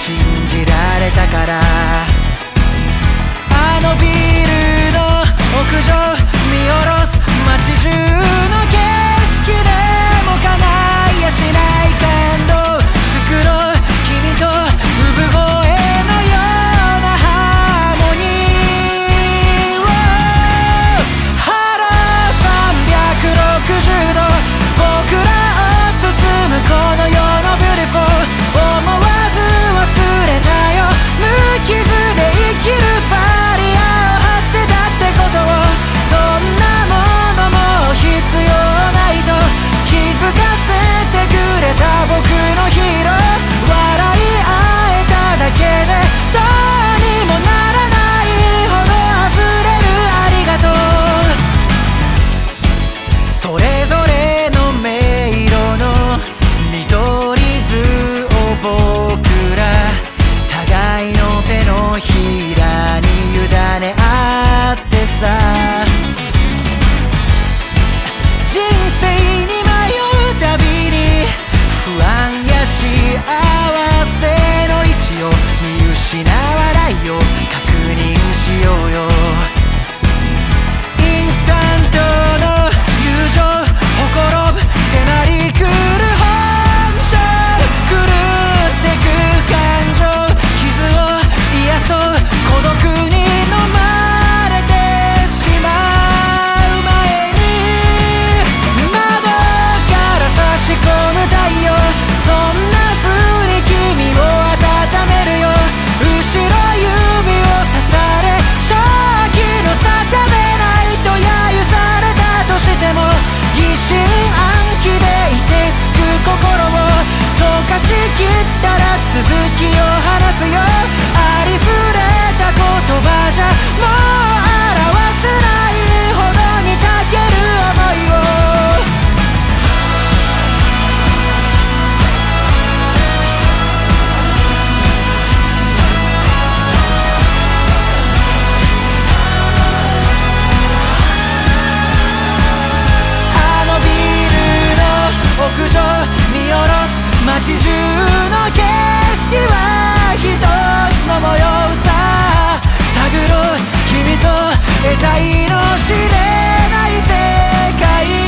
信じられたから。あのビルの屋上見下ろす街中の景色でも叶いやしない感動作ろう君と産声のようなハーモニーを。腹360度僕らを包むこの世のビューティフォー、思わず忘れたよ無傷で生きるバリアを張ってたってことを。そんなものもう必要ないと気づかせてくれた僕のヒーロー。笑い合えただけでどうにもならないほど溢れるありがとう。それぞれの迷路の見取り図を僕ら互いの手のひらに委ね合ってさ。人生に迷うたびに不安や幸せの位置を見失わないよう確認しようよ。インスタントの友情ほころぶ迫り来る本性狂ってく感情傷を癒そう孤独に飲まれてしまう前に窓から差し込む太陽、そんな風に君を温めるよ。後ろ指を刺され正気の沙汰でないと揶揄されたとしても疑心暗鬼でいてつく心を溶かしきったら続きを話すよ。ありふれた言葉じゃもう表せないほどにたける想いを。あのビルの屋上見下ろす街中の景色は一つの模様さ。探ろう君と得体の知れない世界。